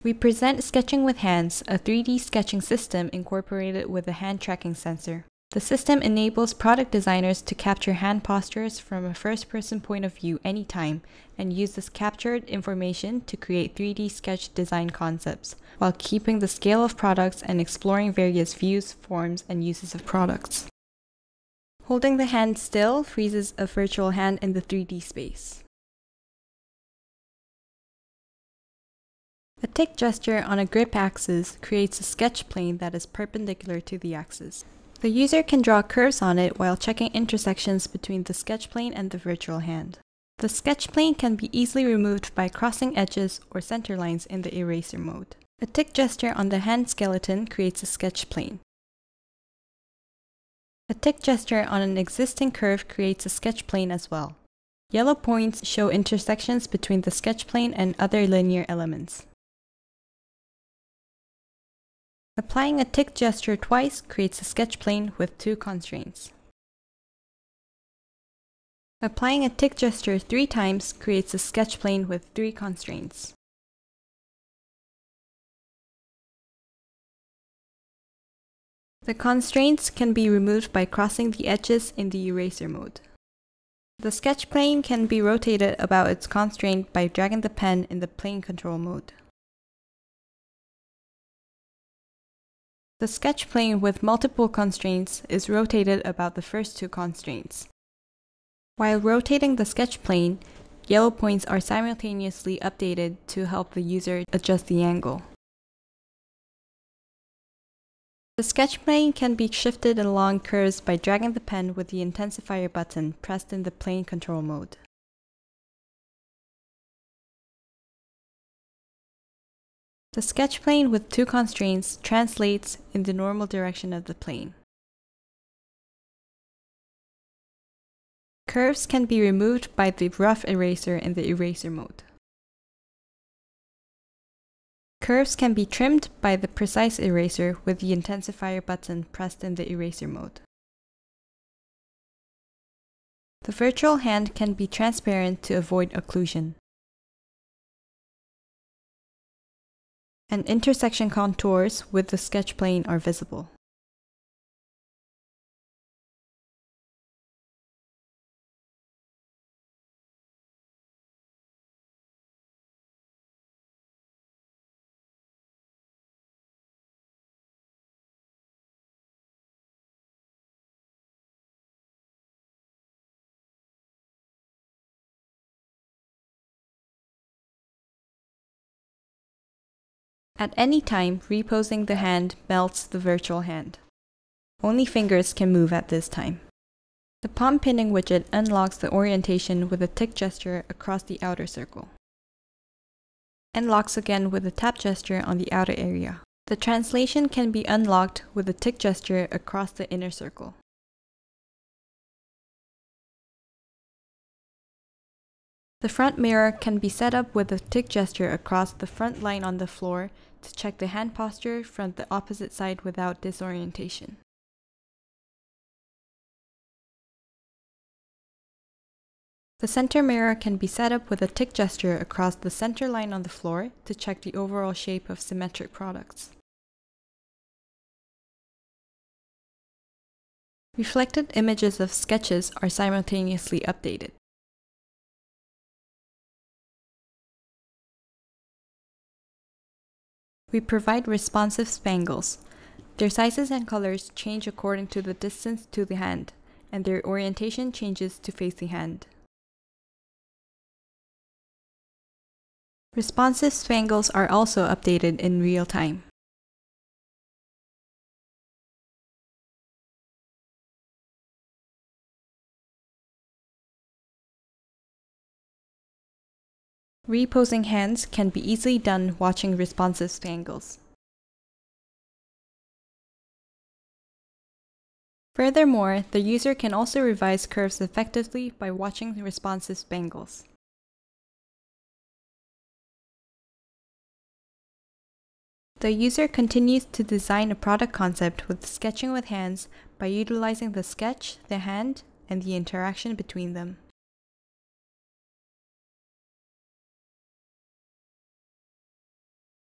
We present Sketching with Hands, a 3D sketching system incorporated with a hand tracking sensor. The system enables product designers to capture hand postures from a first-person point of view anytime and use this captured information to create 3D sketch design concepts, while keeping the scale of products and exploring various views, forms, and uses of products. Holding the hand still freezes a virtual hand in the 3D space. A tick gesture on a grip axis creates a sketch plane that is perpendicular to the axis. The user can draw curves on it while checking intersections between the sketch plane and the virtual hand. The sketch plane can be easily removed by crossing edges or center lines in the eraser mode. A tick gesture on the hand skeleton creates a sketch plane. A tick gesture on an existing curve creates a sketch plane as well. Yellow points show intersections between the sketch plane and other linear elements. Applying a tick gesture twice creates a sketch plane with 2 constraints. Applying a tick gesture 3 times creates a sketch plane with 3 constraints. The constraints can be removed by crossing the edges in the eraser mode. The sketch plane can be rotated about its constraint by dragging the pen in the plane control mode. The sketch plane with multiple constraints is rotated about the first 2 constraints. While rotating the sketch plane, yellow points are simultaneously updated to help the user adjust the angle. The sketch plane can be shifted along curves by dragging the pen with the intensifier button pressed in the plane control mode. The sketch plane with 2 constraints translates in the normal direction of the plane. Curves can be removed by the rough eraser in the eraser mode. Curves can be trimmed by the precise eraser with the intensifier button pressed in the eraser mode. The virtual hand can be transparent to avoid occlusion. And intersection contours with the sketch plane are visible. At any time, reposing the hand melts the virtual hand. Only fingers can move at this time. The palm pinning widget unlocks the orientation with a tick gesture across the outer circle, and locks again with a tap gesture on the outer area. The translation can be unlocked with a tick gesture across the inner circle. The front mirror can be set up with a tick gesture across the front line on the floor to check the hand posture from the opposite side without disorientation. The center mirror can be set up with a tick gesture across the center line on the floor to check the overall shape of symmetric products. Reflected images of sketches are simultaneously updated. We provide responsive spangles. Their sizes and colors change according to the distance to the hand, and their orientation changes to face the hand. Responsive spangles are also updated in real time. Reposing hands can be easily done watching responsive spangles. Furthermore, the user can also revise curves effectively by watching responsive spangles. The user continues to design a product concept with Sketching with Hands by utilizing the sketch, the hand, and the interaction between them.